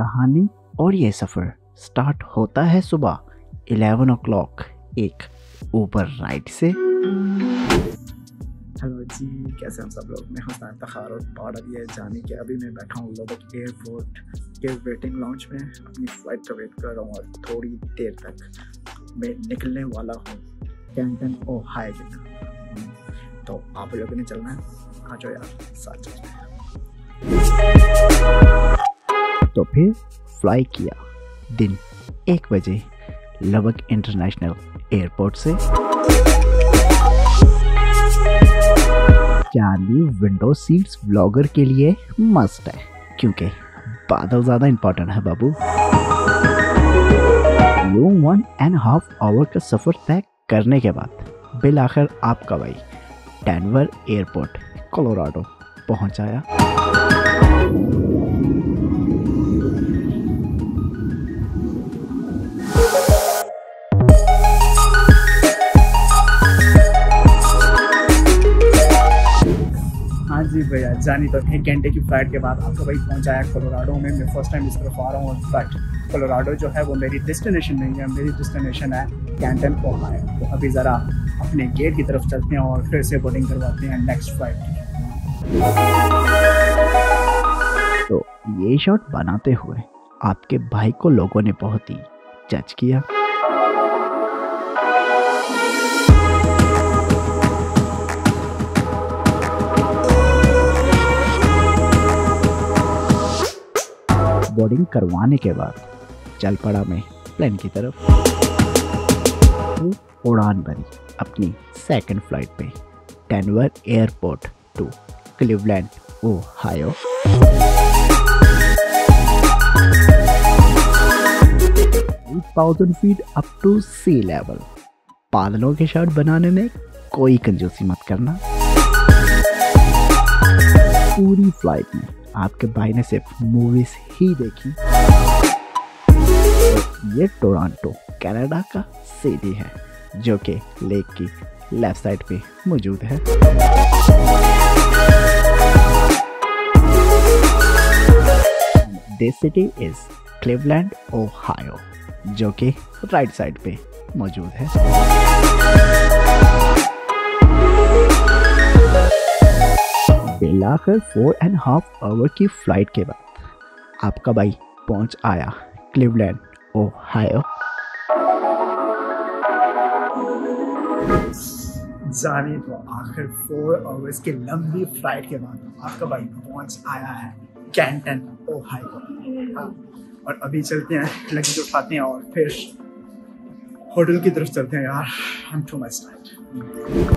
कहानी और ये सफ़र स्टार्ट होता है सुबह 11 o'clock एक ऊबर राइड से। हेलो जी, कैसे हैं सब लोग। मैं हुसैन तखार और पार्ट अभी है जाने के। अभी मैं बैठा हूँ लबक एयरपोर्ट के वेटिंग लॉन्च में, अपनी फ़्लाइट का वेट कर रहा हूँ और थोड़ी देर तक मैं निकलने वाला हूँ कैंटन ओहायो की तरफ। तो आप लोगों ने चलना है, आ जाओ यार, साथ चलते हैं। तो फिर फ्लाई किया दिन 1 बजे लबक इंटरनेशनल एयरपोर्ट से। चार्ली विंडो सीट्स व्लॉगर के लिए मस्ट है, क्योंकि बादल ज़्यादा इम्पोर्टेंट है बाबू। यूं 1.5 आवर का सफ़र तय करने के बाद बिल आखिर आपका भाई डेनवर एयरपोर्ट कोलोराडो पहुंच आया। हाँ जी भैया, जानी तो 1 घंटे की फ़्लाइट के बाद आपका भाई पहुंचा है कोलोराडो में। मैं फर्स्ट टाइम इस तरफ आ रहा हूँ। बट कोलोराडो जो है वो मेरी डेस्टिनेशन नहीं है, मेरी डेस्टिनेशन है कैंटन ओहायो। तो अभी ज़रा अपने गेट की तरफ चलते हैं और फिर से बोर्डिंग करवाते हैं नेक्स्ट फ्लाइट की। तो ये शॉट बनाते हुए आपके भाई को लोगों ने बहुत ही जज किया। बोर्डिंग करवाने के बाद चल पड़ा मैं प्लेन की तरफ। उड़ान भरी अपनी सेकंड फ्लाइट पे Denver airport to Cleveland Ohio. 8,000 feet up to sea level. बादलों के शॉट बनाने में कोई कंजूसी मत करना। पूरी फ्लाइट में आपके भाई ने सिर्फ मूवीज ही देखी। ये टोरंटो कनाडा का सिटी है, जो कि लेक की लेफ्ट साइड पे मौजूद है। This city is Cleveland Ohio, जो कि राइट साइड पे मौजूद है। बिलाकर 4.5 आवर की फ्लाइट के बाद आपका भाई पहुंच आया क्लीवलैंड ओहायो। जाने तो आखिर 4 आवर्स की लंबी फ्लाइट के बाद आपका भाई पहुंच आया है कैंटन ओहायो। और अभी चलते हैं, लगेज उठाते हैं और फिर होटल की तरफ चलते हैं यार। I am too much tired.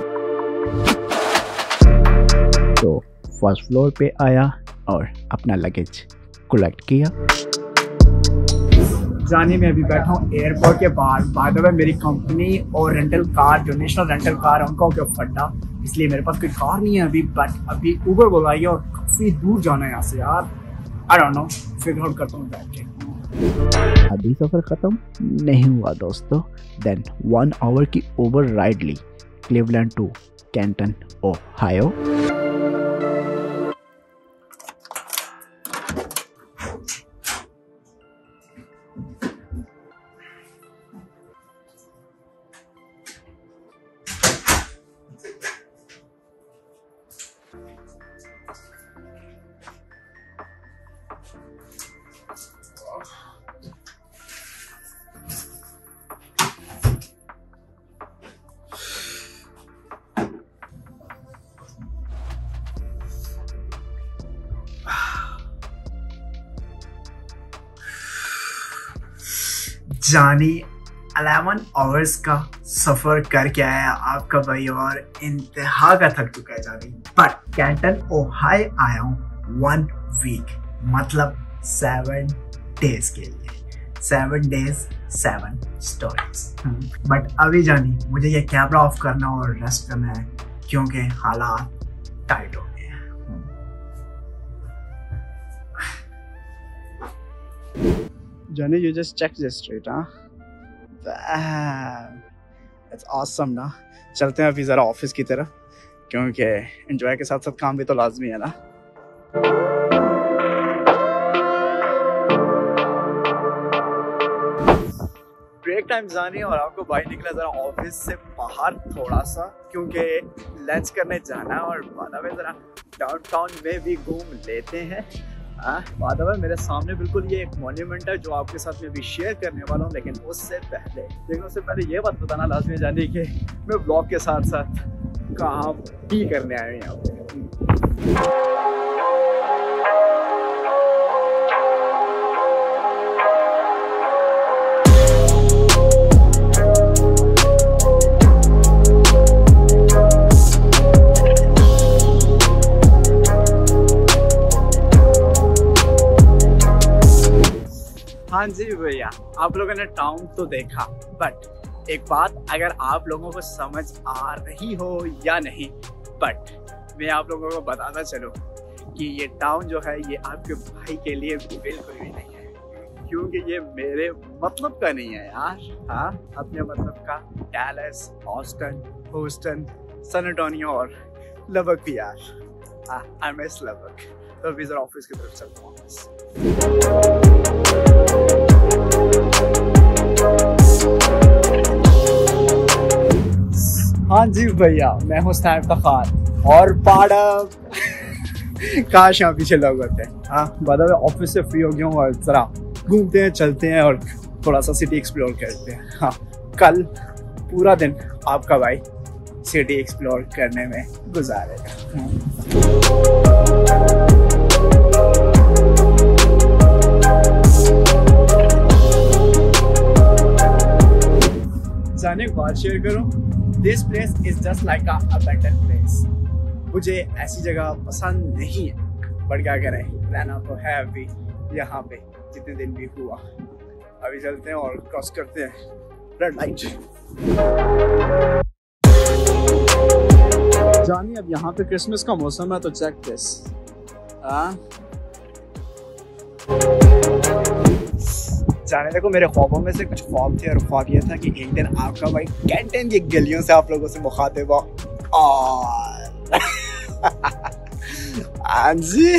तो फर्स्ट फ्लोर पे आया और अपना लगेज कलेक्ट किया। जाने में अभी बैठा हूँ एयरपोर्ट के बाहर। बाय द वे मेरी कंपनी और रेंटल कार, जो नेशनल रेंटल कार है, उनका क्या फटा, इसलिए मेरे पास कोई कार नहीं है अभी। बट अभी उबर बुलाई है और काफ़ी दूर जाना है यहाँ से यार। I don't know, figure out करता हूँ बैठ के। अभी सफ़र ख़त्म नहीं हुआ दोस्तों। देन 1 आवर की उबर राइड ली क्लीवलैंड टू कैंटन ओहायो। जानी 11 आवर्स का सफर करके आया आपका भाई और इंतहा का थक चुका है जानी। बट कैंटन ओहायो आया हूँ 1 वीक, मतलब 7 डेज के लिए। 7 डेज 7 स्टोरीज। बट अभी जानी मुझे ये कैमरा ऑफ करना और रेस्ट करना है, क्योंकि हालात टाइट हो गए हैं। Johnny, you just checked this street, huh? Damn, it's awesome ना। चलते हैं अभी ज़रा ऑफिस की तरफ, क्योंकि एंजॉय के साथ साथ काम भी तो लाजमी है ना। ब्रेक टाइम जाने और आपको भाई निकला जरा ऑफिस से बाहर थोड़ा सा, क्योंकि लंच करने जाना है और बाद में जरा डाउनटाउन में भी घूम लेते हैं। बाद में मेरे सामने बिल्कुल ये एक मॉन्यूमेंट है जो आपके साथ में भी शेयर करने वाला हूँ, लेकिन उससे पहले ये बात बताना लाजमी जानी कि मैं ब्लॉग के साथ साथ कहाँ भी करने आए हैं यहाँ पे। हाँ जी भैया, आप लोगों ने टाउन तो देखा, बट एक बात अगर आप लोगों को समझ आ रही हो या नहीं, बट मैं आप लोगों को बताना चलूँ कि ये टाउन जो है ये आपके भाई के लिए बिल्कुल भी नहीं है, क्योंकि ये मेरे मतलब का नहीं है यार। हाँ, अपने मतलब का Dallas, Austin, Houston, San Antonio और लबक भी यार। I miss Lubbock. तो अभी जरा ऑफिस की तरफ चलता हूँ। हाँ जी भैया, मैं हूँ स्नैप खान और पाड़ब। काश यहाँ पीछे लोग होते हैं। हाँ, बाद में ऑफिस से फ्री हो गया हूँ और जरा घूमते हैं, चलते हैं और थोड़ा सा सिटी एक्सप्लोर करते हैं। हाँ, कल पूरा दिन आपका भाई सिटी एक्सप्लोर करने में गुजारेगा। जाने एक बात शेयर करूं, this place is just like a abandon place. मुझे ऐसी जगह पसंद नहीं है, बट क्या करें, रहना तो है अभी यहाँ पे जितने दिन भी हुआ। अभी चलते हैं और क्रॉस करते हैं रेड लाइट। जानिए, अब यहाँ पे क्रिसमस का मौसम है, तो चेक दिस। जाने देखो, मेरे ख्वाबों में से कुछ ख्वाब थे और ख्वाब ये था कि एक दिन आपका भाई कैंटन की गलियों से आप लोगों से मुखातिब हो और हाँ जी।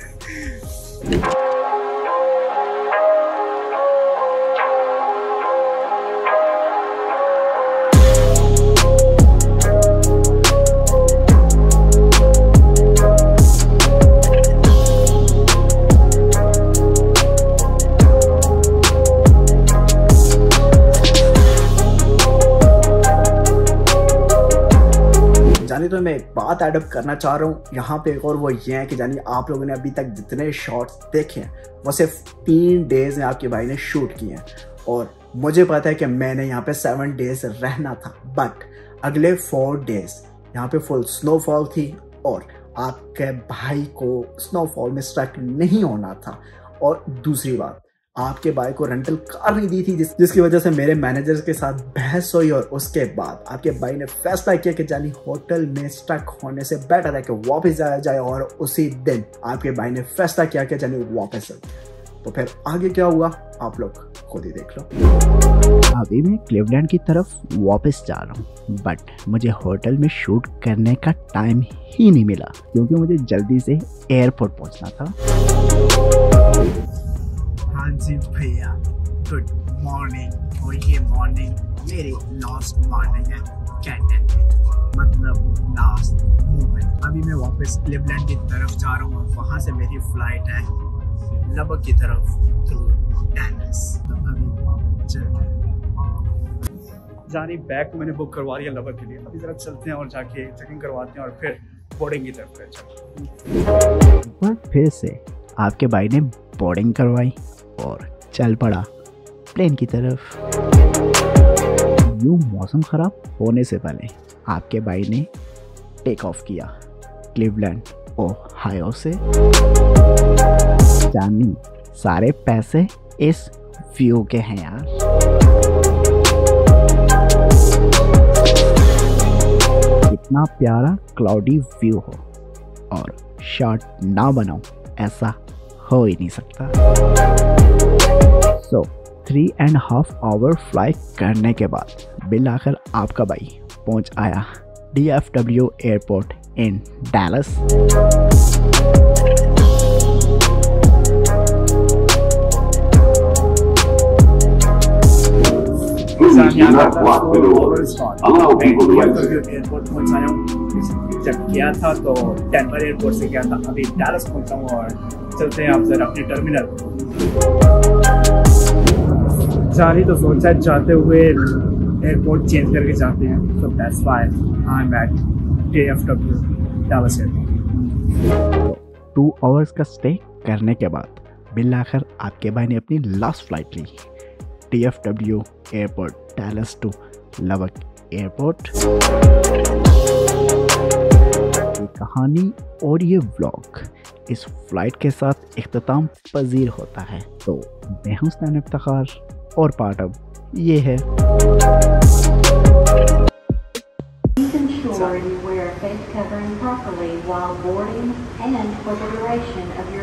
तो मैं एक बात एडअप करना चाह रहा हूँ यहाँ पे, और वो ये है कि जानिए आप लोगों ने अभी तक जितने शॉट्स देखे हैं वो सिर्फ 3 डेज में आपके भाई ने शूट किए हैं, और मुझे पता है कि मैंने यहाँ पे 7 डेज रहना था, बट अगले 4 डेज यहाँ पे फुल स्नोफॉल थी और आपके भाई को स्नोफॉल में स्ट्रक नहीं होना था। और दूसरी बात, आपके भाई को रेंटल कार नहीं दी थी, जिसकी वजह से मेरे मैनेजर के साथ बहस हुई, और उसके बाद आपके भाई ने फैसला किया कि जानी होटल में स्टक होने से बेटर है कि वापस जाया जाए, और उसी दिन आपके भाई ने फैसला किया कि जानी वापस चलते। तो फिर आगे क्या हुआ आप लोग खुद ही देख लो। अभी मैं क्लीवलैंड की तरफ वापस जा रहा हूँ, बट मुझे होटल में शूट करने का टाइम ही नहीं मिला, क्योंकि मुझे जल्दी से एयरपोर्ट पहुँचना था। हाँ जी भैया, गुड मॉर्निंग। और ये मॉर्निंग मेरी लास्ट मॉर्निंग है कैंटन में, मतलब लास्ट मोमेंट। अभी मैं वापस क्लीवलैंड की तरफ जा रहा हूँ और वहाँ से मेरी फ्लाइट है लबक की तरफ थ्रू डैलस। तो अभी चलते हैं। जानी बैग तो मैंने बुक करवा लिया लबक के लिए, अभी जरा चलते हैं और जाके चेकिंग करवाते हैं और फिर बोर्डिंग की तरफ चलते। फिर से आपके भाई ने बोर्डिंग करवाई और चल पड़ा प्लेन की तरफ। यूं मौसम खराब होने से पहले आपके भाई ने टेक ऑफ किया क्लीवलैंड ओहायो से। जानी, सारे पैसे इस व्यू के हैं यार। इतना प्यारा क्लाउडी व्यू हो और शॉट ना बनाऊं, ऐसा हो ही नहीं सकता। सो 3.5 आवर फ्लाइट करने के बाद बिल आखिर आपका भाई पहुंच आया DFW एयरपोर्ट इन डैलस। यहाँ था 4 hours बाद एयरपोर्ट पहुँचा हूँ। जब गया था तो डेनवर एयरपोर्ट से गया था, अभी डैलस पहुँचा हूँ और चलते हैं आप जरा अपने टर्मिनल। जारी तो सोचा है जाते हुए एयरपोर्ट चेंज करके जाते हैं, so that's why I'm at DFW Dallas airport. 2 hours का स्टे करने के बाद बिलाखिर आपके भाई ने अपनी लास्ट फ्लाइट ली, DFW airport Dallas to Lubbock airport. ये कहानी और ये व्लॉग इस फ्लाइट के साथ इख्तिताम पजीर होता है। तो मैं हूं स्टैन इफ्तिखार और पार्ट अब ये है Ensure you wear face covering properly while boarding and for the duration of your